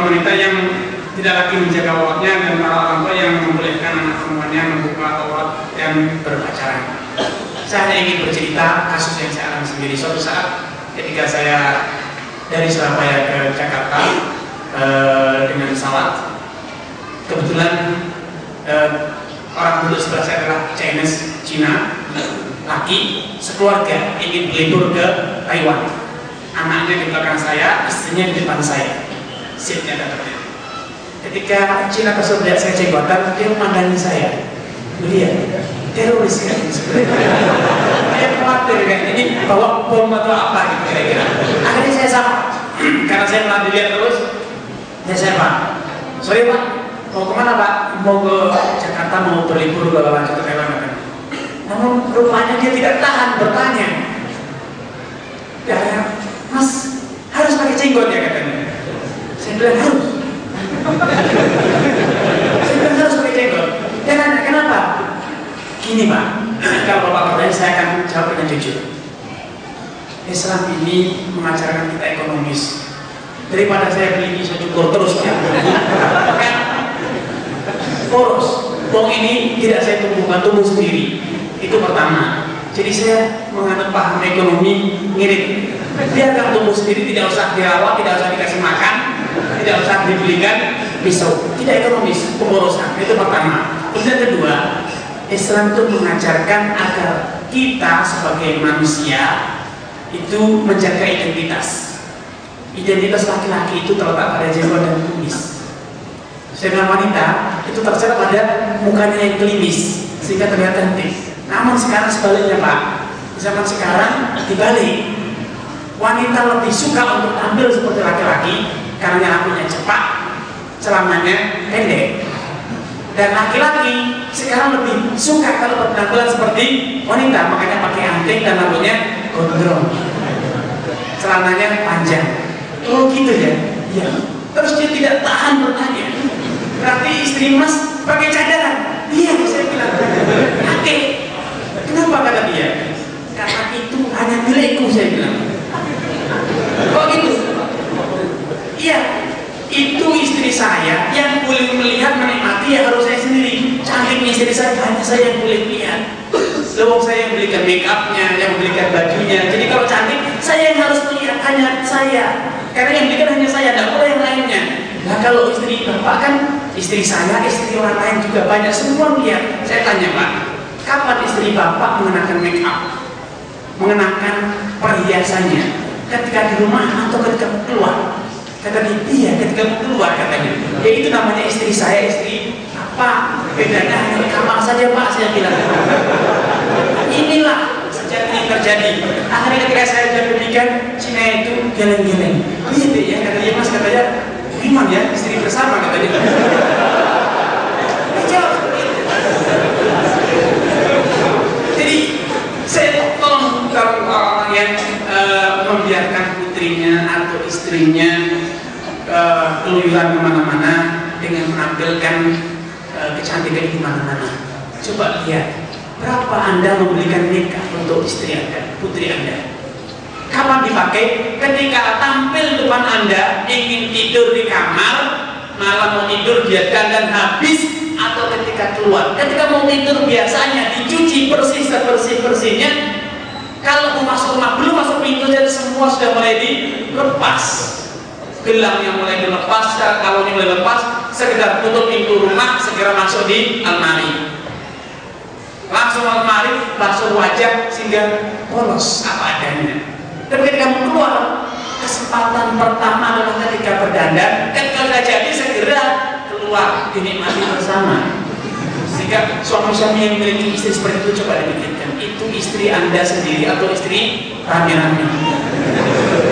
wanita yang tidak lagi menjaga auratnya dan para orang tua yang membolehkan anak perempuannya membuka aurat dan berpacaran. Saya hanya ingin bercerita kasus yang saya alami sendiri. Suatu saat ketika saya dari Surabaya ke Jakarta dengan pesawat, kebetulan orang duduk sebelah saya adalah Chinese, Cina, laki, sekeluarga ingin berlibur ke Taiwan. Anaknya di belakang saya, istrinya di depan saya, seatnya dapatnya. Ketika Cina tersebut melihat saya jenggotan, dia memandangi saya, melihat teroris kan sebenarnya. Dia khawatir kan, ini bawa bom atau apa gitu kira-kira. Akhirnya saya sapa, karena saya pernah dilihat terus. Ya saya Pak, sorry Pak, mau kemana Pak? Mau ke Jakarta, mau berlibur ke Taiwan kan? Namun rupanya dia tidak tahan bertanya. Ya, Mas harus pakai jenggot ya katanya. Saya bilang harus. Saya bilang harus pakai jenggot. Dia nanya kenapa? Gini Pak, kalau Bapak bertanya saya akan jawab dengan jujur. Islam ini mengajarkan kita ekonomis. Daripada saya beli bisa cukur terus ya. Kan? Poros. Bong ini tidak saya tumbuhkan, tumbuh sendiri. Itu pertama. Jadi saya menganut paham ekonomi ngirit. Dia akan tumbuh sendiri, tidak usah dirawat, tidak usah dikasih makan, tidak usah dibelikan pisau. Tidak ekonomis, pemborosan. Itu pertama. Kemudian kedua, Islam itu mengajarkan agar kita sebagai manusia itu menjaga identitas. Identitas laki-laki itu terletak pada jenggot dan kumis. Sedangkan wanita itu terletak pada mukanya yang klimis sehingga terlihat cantik. Namun sekarang sebaliknya Pak, zaman sekarang dibalik. Wanita lebih suka untuk tampil seperti laki-laki karena rambutnya cepat, celananya pendek. Dan laki-laki sekarang lebih suka kalau berpenampilan seperti wanita, makanya pakai anting dan rambutnya gondrong, celananya panjang. Oh gitu ya? Iya. Terus dia tidak tahan bertanya. Berarti istri Mas pakai cadar? Iya, saya bilang. Pakai. Kenapa kata dia? Karena itu hanya milikku, saya bilang. Kok gitu? Iya. Itu istri saya yang boleh melihat, menikmati ya harus saya sendiri. Cantiknya istri saya hanya saya yang boleh lihat. Lewat saya yang belikan make upnya, yang belikan bajunya. Jadi kalau cantik, saya yang harus melihat, hanya saya. Karena yang belikan hanya saya, tidak boleh yang lainnya. Nah kalau istri bapak kan, istri saya, istri orang lain juga banyak, semua melihat. Saya tanya Pak, kapan istri bapak mengenakan make up, mengenakan perhiasannya? Ketika di rumah atau ketika keluar? Kata dia, iya ketika keluar katanya. Ya itu namanya istri saya, istri apa? Bedanya hanya di kamar saja Pak, saya bilang. Inilah sejak ini terjadi. Akhirnya ketika saya sudah demikian, Cina itu geleng-geleng. Oh iya deh ya, katanya Mas, katanya gimana ya, istri bersama katanya. Jadi saya tolong kalau orang yang membiarkan putrinya atau istrinya keluyuran kemana-mana dengan menampilkan kecantikan di mana-mana. Coba lihat. Berapa Anda membelikan nikah untuk istri Anda, putri Anda? Kapan dipakai? Ketika tampil depan Anda, ingin tidur di kamar, malam mau tidur dia dandan habis, atau ketika keluar. Ketika mau tidur biasanya dicuci bersih sebersih-bersihnya. Kalau mau masuk rumah, belum masuk pintu dan semua sudah mulai dilepas. Gelangnya mulai dilepas, kalaunya mulai lepas, sekedar tutup pintu rumah, segera masuk di almari. Langsung almari, langsung wajah sehingga polos apa adanya. Dan ketika kamu keluar, kesempatan pertama adalah ketika berdandan. Ketika sudah jadi segera keluar, dinikmati bersama. Sehingga suami-suami yang memiliki istri seperti itu coba dipikirkan, itu istri Anda sendiri atau istri rame-rame?